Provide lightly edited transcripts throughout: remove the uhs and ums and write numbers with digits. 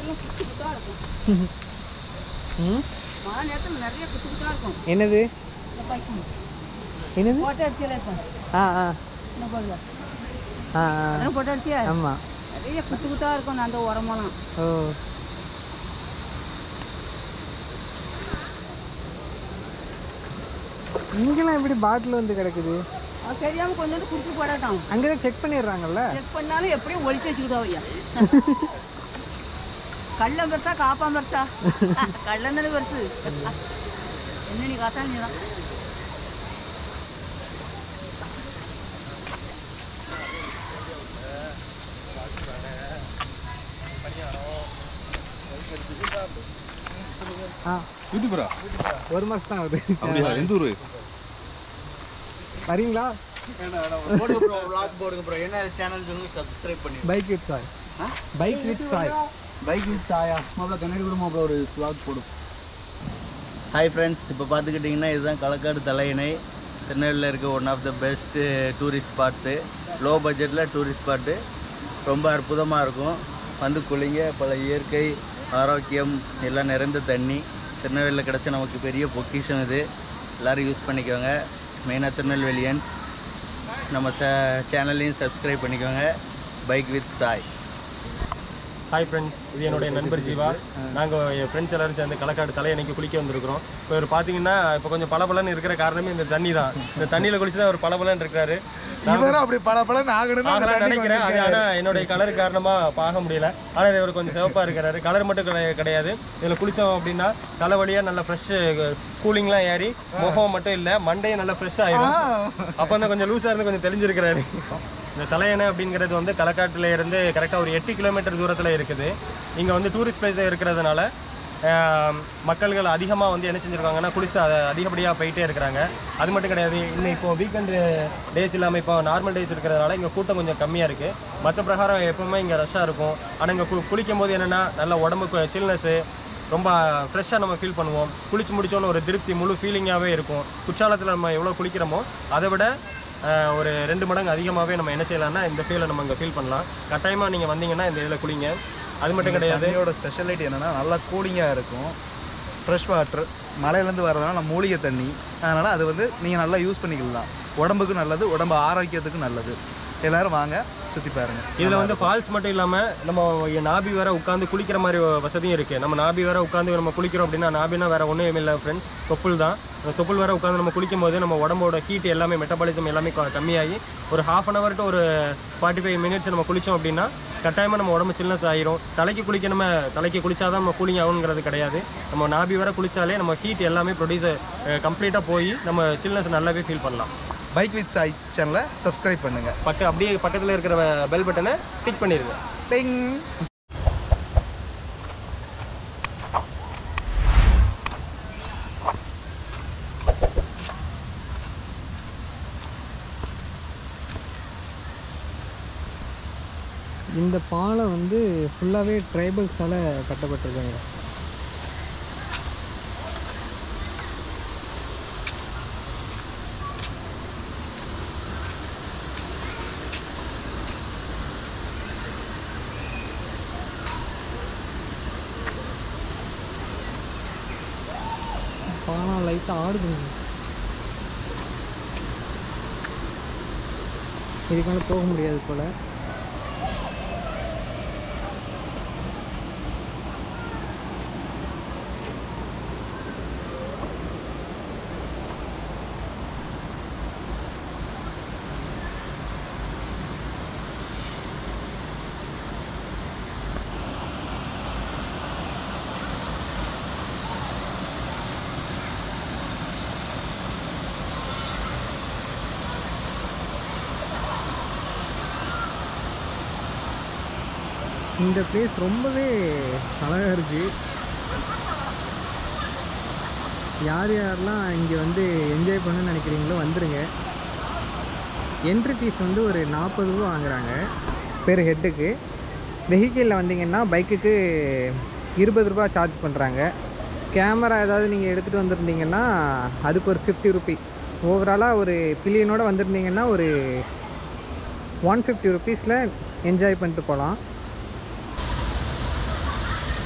என்னது என்னது ஆமாம் நிறைய குத்து குத்தா இருக்கும் அந்த உரமெல்லாம். ஓ இங்கெல்லாம் எப்படி பாட்டில் வந்து கிடக்குது? தெரியாமல் கொஞ்சம் குடிச்சு போடாட்டான். அங்கே தான் செக் பண்ணிடுறாங்கல்ல. செக் பண்ணாலும் எப்படியும் ஒழிச்சு வச்சுக்கிட்டோம் ஐயா. கள்ளம் பெருசா காப்பான் பெருசா? கள்ளம் தானே பெருசு. என்ன நீ காத்தா நீ தான். யூடியூபரா? ஒரு மாதம் தான் ஆகுது. அப்படியா? எந்த ஊர் வரீங்களா? போடுங்க ப்ரோ, vlog போடுங்க ப்ரோ. என்ன சேனல் சொல்லுங்க, சப்ஸ்கிரைப் பண்ணி. Bike with Sai. Bike with Sai. Bike with சாயா மாப்ள கண்ணாடி கூட மாப்ள ஒரு vlog போடும். ஹாய் ஃப்ரெண்ட்ஸ், இப்போ பார்த்துக்கிட்டிங்கன்னா இதுதான் களக்காடு தலையணை. திருநெல்வேலியில் இருக்க one of the best tourist spot. Low பட்ஜெட்டில் டூரிஸ்ட் ஸ்பாட்டு. ரொம்ப அற்புதமாக இருக்கும். வந்து குளிங்க. பல இயற்கை, ஆரோக்கியம் எல்லாம் நிறைந்த தண்ணி. திருநெல்வேலியில் கிடச்ச நமக்கு பெரிய பொக்கிஷம் இது. எல்லோரும் யூஸ் பண்ணிக்கோங்க. மெயினாக திருநெல்வேலியன்ஸ் நம்ம சேனல்லையும் சப்ஸ்கிரைப் பண்ணிக்கோங்க. Bike with Sai. Hi friends, இது என்னுடைய நண்பர் ஜீவா. நாங்கள் என் ஃப்ரெண்ட்ஸ் எல்லோரும் சேர்ந்து களக்காடு தலையணைக்கு குளிக்க வந்திருக்கிறோம். இப்போ இவர் பார்த்தீங்கன்னா இப்போ கொஞ்சம் பளபளன்னு இருக்கிற காரணமே இந்த தண்ணி தான். இந்த தண்ணியில் குளிச்சு தான் அவர் பளபளன்னு இருக்கிறாரு. அப்படி பளபளன்னு ஆகணும்னு நினைக்கிறேன். ஆனால் என்னுடைய கலர் காரணமாக ஆக முடியல. ஆனால் இவர் கொஞ்சம் சிவப்பாக இருக்கிறாரு. கலர் மட்டும் கிடையாது, இதில் குளித்தோம் அப்படின்னா தலைவலியாக நல்லா ஃப்ரெஷ்ஷு கூலிங்லாம் ஏறி முகம் மட்டும் இல்லை மண்டையும் நல்லா ஃப்ரெஷ் ஆகிடும். அப்போ வந்து கொஞ்சம் லூஸாக இருந்து கொஞ்சம் தெளிஞ்சிருக்கிறாரு. இந்த தலையணை அப்படிங்கிறது வந்து களக்காட்டில் இருந்து கரெக்டாக ஒரு 8 கிலோமீட்டர் தூரத்தில் இருக்குது. இங்கே வந்து டூரிஸ்ட் பிளேஸாக இருக்கிறதுனால மக்கள்கள் அதிகமாக வந்து என்ன செஞ்சுருக்காங்கன்னா குளிச்சு அதை அதிகப்படியாக போயிட்டே இருக்கிறாங்க. அது மட்டும் கிடையாது, இன்னும் இப்போது வீக்கெண்டு டேஸ் இல்லாமல் இப்போ நார்மல் டேஸ் இருக்கிறதுனால இங்கே கூட்டம் கொஞ்சம் கம்மியாக இருக்குது. மற்ற பிரகாரம் எப்போவுமே இங்கே ரஷ்ஷாக இருக்கும். ஆனால் இங்கே குளிக்கும் போது என்னென்னா நல்ல உடம்புக்கு சில்னஸ்ஸு ரொம்ப ஃப்ரெஷ்ஷாக நம்ம ஃபீல் பண்ணுவோம். குளிச்சு முடிச்சோன்னு ஒரு திருப்தி, முழு ஃபீலிங்காகவே இருக்கும். குற்றாலத்தில் நம்ம எவ்வளோ குளிக்கிறோமோ அதை விட ஒரு 2 மடங்கு அதிகமாகவே நம்ம என்ன செய்யலாம்னா இந்த ஃபீலை நம்ம இங்கே ஃபீல் பண்ணலாம். கட்டாயமாக நீங்கள் வந்தீங்கன்னா இந்த இதில் குளிங்க. அது மட்டும் கிடையாது, இதோட ஸ்பெஷாலிட்டி என்னென்னா நல்லா கூலிங்காக இருக்கும். ஃப்ரெஷ் வாட்டர் மலையிலேருந்து வரதுனால மூலிகை தண்ணி. அதனால் அது வந்து நீங்கள் நல்லா யூஸ் பண்ணிக்கலாம். உடம்புக்கு நல்லது, உடம்பு ஆரோக்கியத்துக்கு நல்லது. எல்லோரும் வாங்க, சுற்றி பாருங்க. இதில் வந்து ஃபால்ஸ் மட்டும் இல்லாமல் நம்ம நாபி வேற உட்காந்து குளிக்கிற மாதிரி வசதியும் இருக்குது. நம்ம நாபி வேற உட்காந்து நம்ம குளிக்கிறோம் அப்படின்னா, நாபினா வேறு ஒன்றும் இல்லை ஃப்ரெண்ட்ஸ், தொப்புள் தான். அந்த தொப்புள் வேற உட்காந்து நம்ம குளிக்கும் போது நம்ம உடம்போட ஹீட் எல்லாமே, மெட்டபாலிசம் எல்லாமே கம்மியாகி ஒரு 1/2 hour டு ஒரு 45 minutes நம்ம குளித்தோம் அப்படின்னா கட்டாயமாக நம்ம உடம்பு சில்னஸ் ஆகிரும். தலைக்கு குளிச்சாதான் நம்ம கூலிங் ஆகுங்கிறது கிடையாது. நம்ம நாபி வேற குளித்தாலே நம்ம ஹீட் எல்லாமே ப்ரொடியூஸ் கம்ப்ளீட்டாக போய் நம்ம சில்னஸ் நல்லாவே ஃபீல் பண்ணலாம். பைக் வித் சாய் சேனலை சப்ஸ்கிரைப் பண்ணுங்கள். அப்படியே பக்கத்தில் இருக்கிற பெல் பட்டனை டிக் பண்ணிடுங்க. டிங். இந்த பாலம் வந்து ஃபுல்லாகவே ட்ரைபல்ஸால் கட்டப்பட்டிருக்காங்க. பாலம் லைட்டாக ஆடுதுங்க. இதுக்கு மேலே போக முடியாது போல். இந்த பிளேஸ் ரொம்பவே அழகாக இருக்குது. யார் யாரெல்லாம் இங்கே வந்து என்ஜாய் பண்ணணும்னு நினைக்கிறீங்களோ வந்துடுங்க. என்ட்ரி ஃபீஸ் வந்து ஒரு 40 ரூபா வாங்குகிறாங்க பெர் ஹெட்டுக்கு. வெஹிக்கிளில் வந்தீங்கன்னா பைக்குக்கு 20 ரூபா சார்ஜ் பண்ணுறாங்க. கேமரா ஏதாவது நீங்கள் எடுத்துகிட்டு வந்திருந்தீங்கன்னா அதுக்கு ஒரு 50 ரூபி. ஓவராலாக ஒரு பில்லியனோடு வந்திருந்தீங்கன்னா ஒரு 150 ருபீஸில் என்ஜாய் பண்ணிட்டு போகலாம்.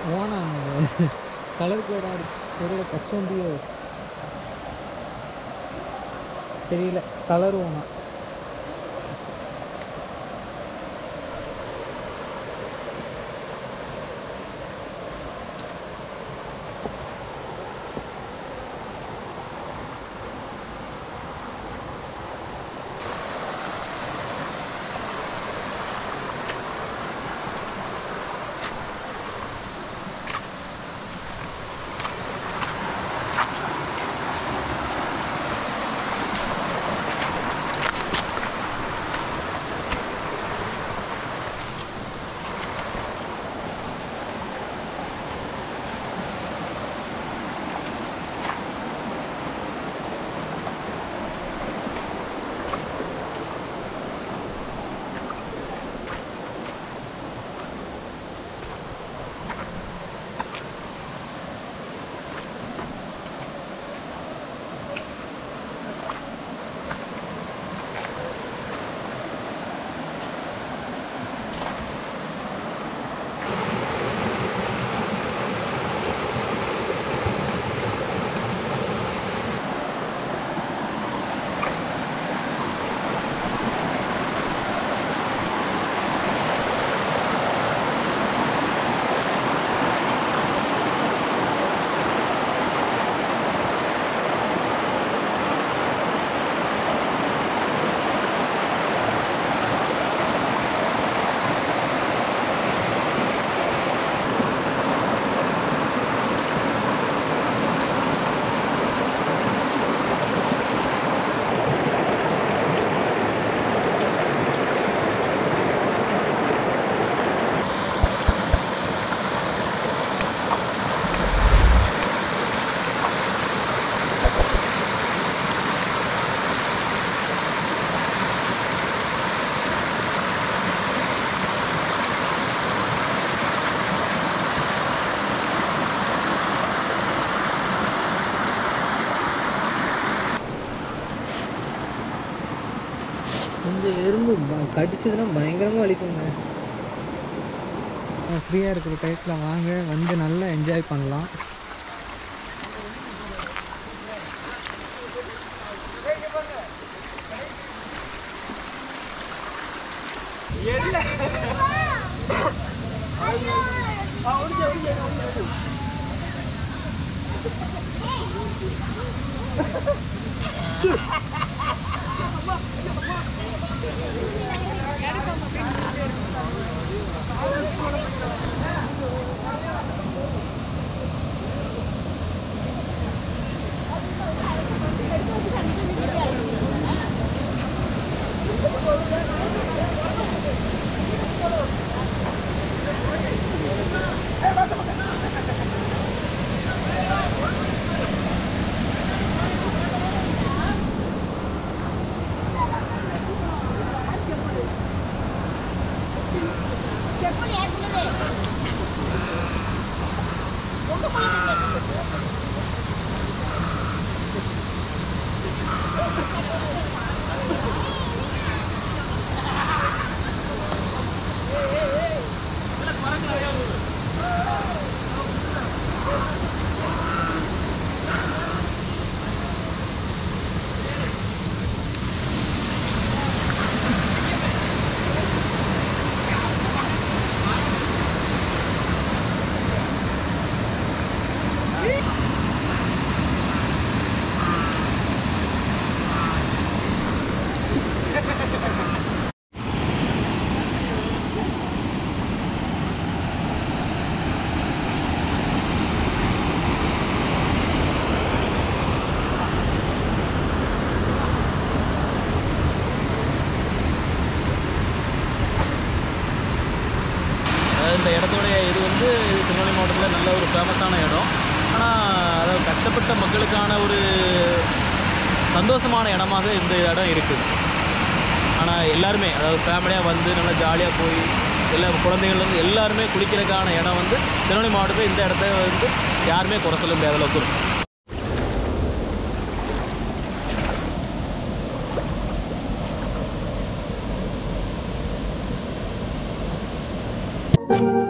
ஓணம் கலர் கோடாக தெரியல, பச்சோந்தியோ தெரியல, கலர் ஓணம். இந்த எறும்பு கடிச்சதுன்னா பயங்கரமாக வலிக்குங்க. ஃப்ரீயாக இருக்கிற டயத்தில் வாங்க, வந்து நல்லா என்ஜாய் பண்ணலாம். இந்த இடத்தோடைய இது வந்து திருநெல்வேலி மாவட்டத்தில் நல்ல ஒரு ஃபேமஸான இடம். ஆனால் அதாவது கஷ்டப்பட்ட மக்களுக்கான ஒரு சந்தோஷமான இடமாக இந்த இடம் இருக்குது. ஆனால் எல்லாருமே அதாவது ஃபேமிலியாக வந்து நல்லா ஜாலியாக போய் எல்லா குழந்தைகள்லேருந்து எல்லாருமே குளிக்கிறதுக்கான இடம் வந்து திருநெல்வேலி மாவட்டத்தில் இந்த இடத்த வந்து யாருமே குறை சொல்ல முடியாத அளவுக்கு இருக்கும்.